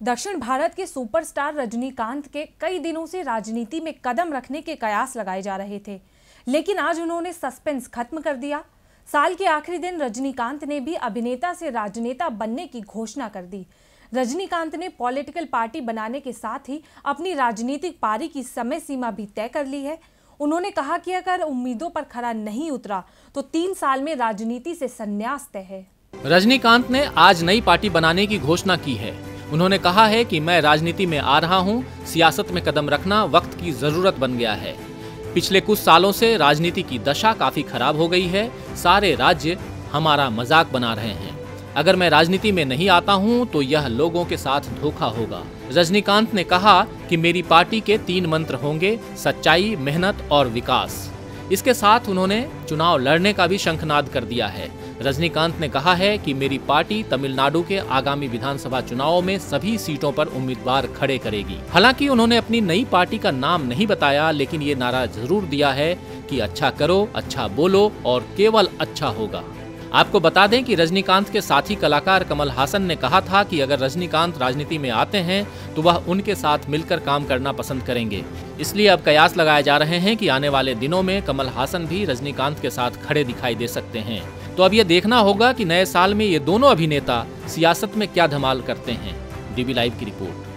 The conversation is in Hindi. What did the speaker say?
दक्षिण भारत के सुपरस्टार रजनीकांत के कई दिनों से राजनीति में कदम रखने के कयास लगाए जा रहे थे, लेकिन आज उन्होंने सस्पेंस खत्म कर दिया। साल के आखिरी दिन रजनीकांत ने भी अभिनेता से राजनेता बनने की घोषणा कर दी। रजनीकांत ने पॉलिटिकल पार्टी बनाने के साथ ही अपनी राजनीतिक पारी की समय सीमा भी तय कर ली है। उन्होंने कहा कि अगर उम्मीदों पर खरा नहीं उतरा तो 3 साल में राजनीति से संन्यास तय है। रजनीकांत ने आज नई पार्टी बनाने की घोषणा की है। उन्होंने कहा है कि मैं राजनीति में आ रहा हूं, सियासत में कदम रखना वक्त की जरूरत बन गया है। पिछले कुछ सालों से राजनीति की दशा काफी खराब हो गई है। सारे राज्य हमारा मजाक बना रहे हैं। अगर मैं राजनीति में नहीं आता हूं तो यह लोगों के साथ धोखा होगा। रजनीकांत ने कहा कि मेरी पार्टी के 3 मंत्र होंगे: सच्चाई, मेहनत और विकास। इसके साथ उन्होंने चुनाव लड़ने का भी शंखनाद कर दिया है। रजनीकांत ने कहा है कि मेरी पार्टी तमिलनाडु के आगामी विधानसभा चुनावों में सभी सीटों पर उम्मीदवार खड़े करेगी। हालांकि उन्होंने अपनी नई पार्टी का नाम नहीं बताया, लेकिन ये नारा जरूर दिया है कि अच्छा करो, अच्छा बोलो और केवल अच्छा होगा। आपको बता दें कि रजनीकांत के साथी कलाकार कमल हासन ने कहा था कि अगर रजनीकांत राजनीति में आते हैं तो वह उनके साथ मिलकर काम करना पसंद करेंगे। इसलिए अब कयास लगाए जा रहे हैं कि आने वाले दिनों में कमल हासन भी रजनीकांत के साथ खड़े दिखाई दे सकते हैं। तो अब ये देखना होगा कि नए साल में ये दोनों अभिनेता सियासत में क्या धमाल करते हैं। डीबी लाइव की रिपोर्ट।